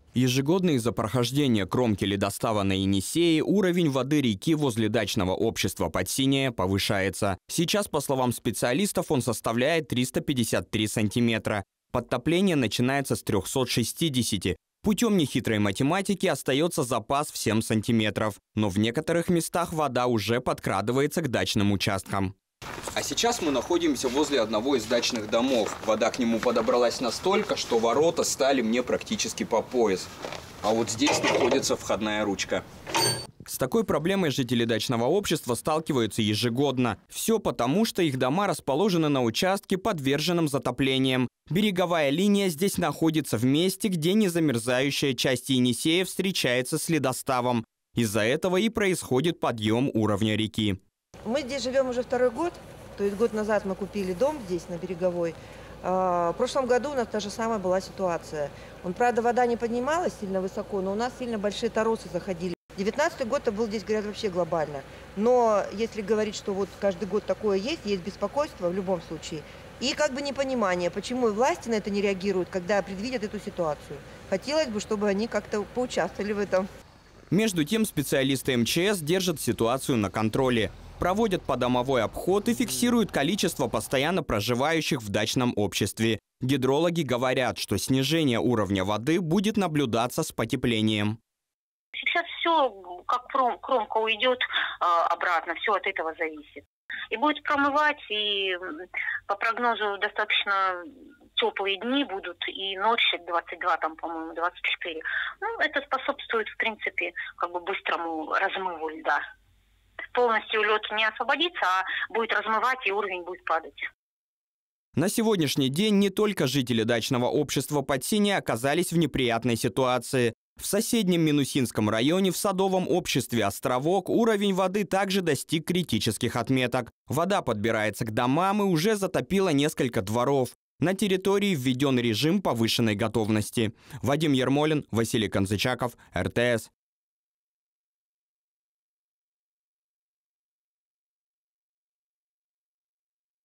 Ежегодно из-за прохождения кромки ледостава на Енисее уровень воды реки возле дачного общества Подсинее повышается. Сейчас, по словам специалистов, он составляет 353 сантиметра. Подтопление начинается с 360. Путем нехитрой математики остается запас в 7 сантиметров. Но в некоторых местах вода уже подкрадывается к дачным участкам. А сейчас мы находимся возле одного из дачных домов. Вода к нему подобралась настолько, что ворота стали мне практически по пояс. А вот здесь находится входная ручка. С такой проблемой жители дачного общества сталкиваются ежегодно. Все потому, что их дома расположены на участке, подверженном затоплениям. Береговая линия здесь находится в месте, где незамерзающая часть Енисея встречается с ледоставом. Из-за этого и происходит подъем уровня реки. Мы здесь живем уже второй год, то есть год назад мы купили дом здесь, на Береговой. В прошлом году у нас та же самая была ситуация. Правда, вода не поднималась сильно высоко, но у нас сильно большие торосы заходили. 19-й год был здесь, говорят, вообще глобально. Но если говорить, что вот каждый год такое есть беспокойство в любом случае. И как бы непонимание, почему и власти на это не реагируют, когда предвидят эту ситуацию. Хотелось бы, чтобы они как-то поучаствовали в этом. Между тем, специалисты МЧС держат ситуацию на контроле. Проводят подомовой обход и фиксируют количество постоянно проживающих в дачном обществе. Гидрологи говорят, что снижение уровня воды будет наблюдаться с потеплением. Сейчас все, как кромка уйдет обратно, все от этого зависит. И будет промывать, и по прогнозу достаточно теплые дни будут, и ночь 22, там, по-моему, 24. Это способствует, в принципе, как бы быстрому размыву льда. Полностью лед не освободится, а будет размывать, и уровень будет падать. На сегодняшний день не только жители дачного общества Подсинее оказались в неприятной ситуации. В соседнем Минусинском районе в садовом обществе «Островок» уровень воды также достиг критических отметок. Вода подбирается к домам и уже затопила несколько дворов. На территории введен режим повышенной готовности. Вадим Ермолин, Василий Конзычаков, РТС.